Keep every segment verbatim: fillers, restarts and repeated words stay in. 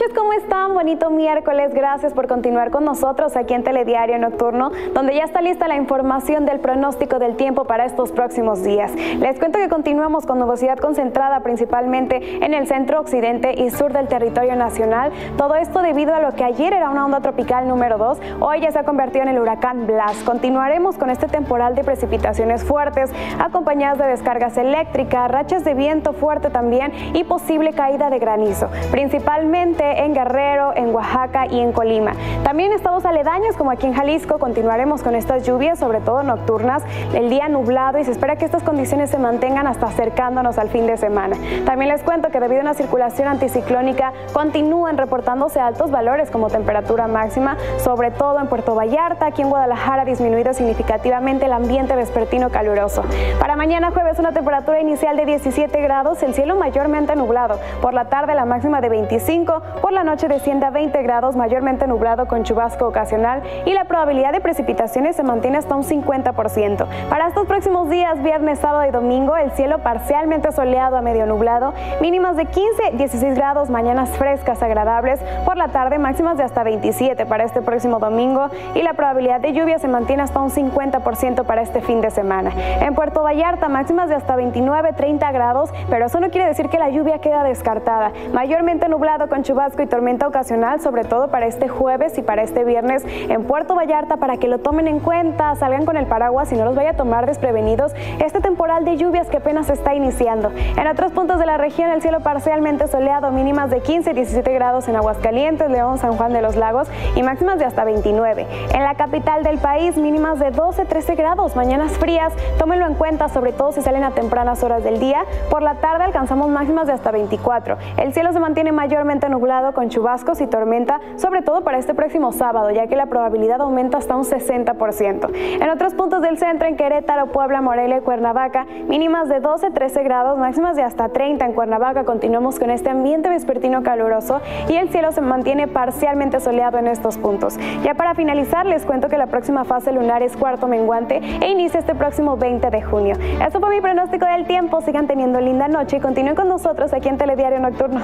noches, ¿cómo están? Bonito miércoles, gracias por continuar con nosotros aquí en Telediario Nocturno, donde ya está lista la información del pronóstico del tiempo para estos próximos días. Les cuento que continuamos con nubosidad concentrada principalmente en el centro, occidente y sur del territorio nacional. Todo esto debido a lo que ayer era una onda tropical número dos, hoy ya se ha convertido en el huracán Blas. Continuaremos con este temporal de precipitaciones fuertes, acompañadas de descargas eléctricas, rachas de viento fuerte también y posible caída de granizo, principalmente en Guerrero, en Oaxaca y en Colima. También en estados aledaños como aquí en Jalisco continuaremos con estas lluvias, sobre todo nocturnas, el día nublado, y se espera que estas condiciones se mantengan hasta acercándonos al fin de semana. También les cuento que debido a una circulación anticiclónica continúan reportándose altos valores como temperatura máxima, sobre todo en Puerto Vallarta. Aquí en Guadalajara ha disminuido significativamente el ambiente vespertino caluroso. Para mañana jueves una temperatura inicial de diecisiete grados, el cielo mayormente nublado. Por la tarde la máxima de veinticinco, por la noche desciende a veinte grados, mayormente nublado con chubasco ocasional, y la probabilidad de precipitaciones se mantiene hasta un cincuenta por ciento. Para estos próximos días, viernes, sábado y domingo, el cielo parcialmente soleado a medio nublado, mínimas de quince, dieciséis grados, mañanas frescas agradables, por la tarde máximas de hasta veintisiete para este próximo domingo, y la probabilidad de lluvia se mantiene hasta un cincuenta por ciento para este fin de semana. En Puerto Vallarta máximas de hasta veintinueve, treinta grados, pero eso no quiere decir que la lluvia queda descartada. Mayormente nublado con chubasco y tormenta ocasional, sobre todo para este jueves y para este viernes en Puerto Vallarta, para que lo tomen en cuenta, salgan con el paraguas y no los vaya a tomar desprevenidos este temporal de lluvias que apenas está iniciando. En otros puntos de la región el cielo parcialmente soleado, mínimas de quince, diecisiete grados en Aguascalientes, León, San Juan de los Lagos y máximas de hasta veintinueve. En la capital del país mínimas de doce, trece grados, mañanas frías, tómenlo en cuenta, sobre todo si salen a tempranas horas del día. Por la tarde alcanzamos máximas de hasta veinticuatro. El cielo se mantiene mayormente nublado con chubascos y tormenta, sobre todo para este próximo sábado, ya que la probabilidad aumenta hasta un sesenta por ciento. En otros puntos del centro, en Querétaro, Puebla, Morelia y Cuernavaca, mínimas de doce, trece grados, máximas de hasta treinta. En Cuernavaca continuamos con este ambiente vespertino caluroso y el cielo se mantiene parcialmente soleado en estos puntos. Ya para finalizar, les cuento que la próxima fase lunar es cuarto menguante e inicia este próximo veinte de junio. Esto fue mi pronóstico del tiempo. Sigan teniendo linda noche y continúen con nosotros aquí en Telediario Nocturno.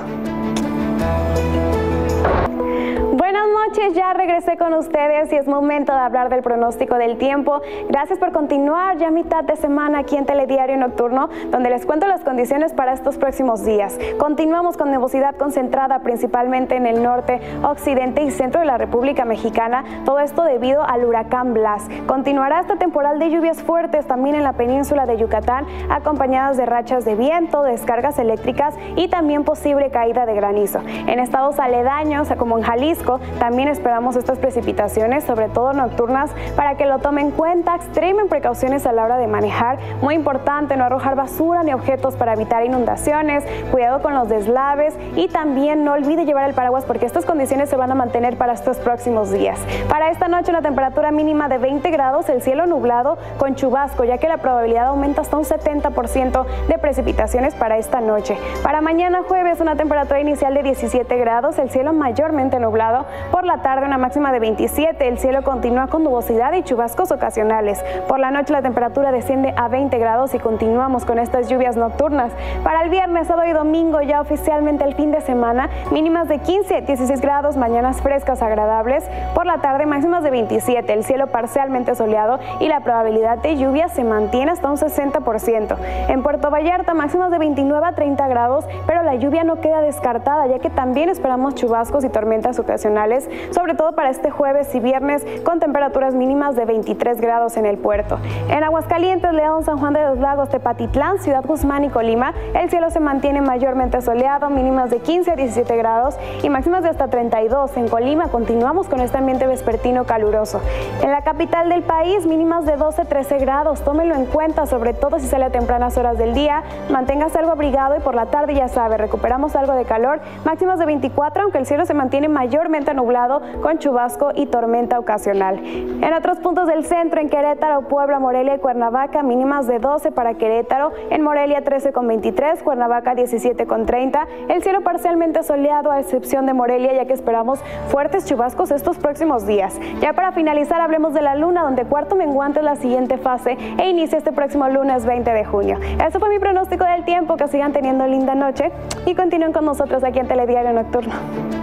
Buenas noches, ya regresé con ustedes y es momento de hablar del pronóstico del tiempo. Gracias por continuar ya a mitad de semana aquí en Telediario Nocturno, donde les cuento las condiciones para estos próximos días. Continuamos con nubosidad concentrada principalmente en el norte, occidente y centro de la República Mexicana, todo esto debido al huracán Blas. Continuará esta temporal de lluvias fuertes también en la península de Yucatán, acompañadas de rachas de viento, descargas eléctricas y también posible caída de granizo. En estados aledaños, como en Jalisco, también esperamos estas precipitaciones, sobre todo nocturnas, para que lo tomen en cuenta. Extremen precauciones a la hora de manejar. Muy importante no arrojar basura ni objetos para evitar inundaciones. Cuidado con los deslaves y también no olvide llevar el paraguas, porque estas condiciones se van a mantener para estos próximos días. Para esta noche una temperatura mínima de veinte grados, el cielo nublado con chubasco, ya que la probabilidad aumenta hasta un setenta por ciento de precipitaciones para esta noche. Para mañana jueves una temperatura inicial de diecisiete grados, el cielo mayormente nublado. Por la tarde una máxima de veintisiete, el cielo continúa con nubosidad y chubascos ocasionales. Por la noche la temperatura desciende a veinte grados y continuamos con estas lluvias nocturnas. Para el viernes, sábado y domingo, ya oficialmente el fin de semana, mínimas de quince, dieciséis grados, mañanas frescas agradables. Por la tarde máximas de veintisiete, el cielo parcialmente soleado y la probabilidad de lluvia se mantiene hasta un sesenta por ciento. En Puerto Vallarta máximas de veintinueve a treinta grados, pero la lluvia no queda descartada, ya que también esperamos chubascos y tormentas ocasionales, sobre todo para este jueves y viernes, con temperaturas mínimas de veintitrés grados en el puerto. En Aguascalientes, León, San Juan de los Lagos, Tepatitlán, Ciudad Guzmán y Colima, el cielo se mantiene mayormente soleado, mínimas de quince a diecisiete grados y máximas de hasta treinta y dos. En Colima continuamos con este ambiente vespertino caluroso. En la capital del país, mínimas de doce a trece grados, tómenlo en cuenta, sobre todo si sale a tempranas horas del día, manténgase algo abrigado y por la tarde, ya sabe, recuperamos algo de calor, máximas de veinticuatro, aunque el cielo se mantiene mayormente nublado con chubasco y tormenta ocasional. En otros puntos del centro, en Querétaro, Puebla, Morelia y Cuernavaca, mínimas de doce para Querétaro, en Morelia trece con veintitrés, Cuernavaca diecisiete con treinta, el cielo parcialmente soleado a excepción de Morelia, ya que esperamos fuertes chubascos estos próximos días. Ya para finalizar, hablemos de la luna, donde cuarto menguante es la siguiente fase e inicia este próximo lunes veinte de junio. Eso fue mi pronóstico del tiempo, que sigan teniendo linda noche y continúen con nosotros aquí en Telediario Nocturno.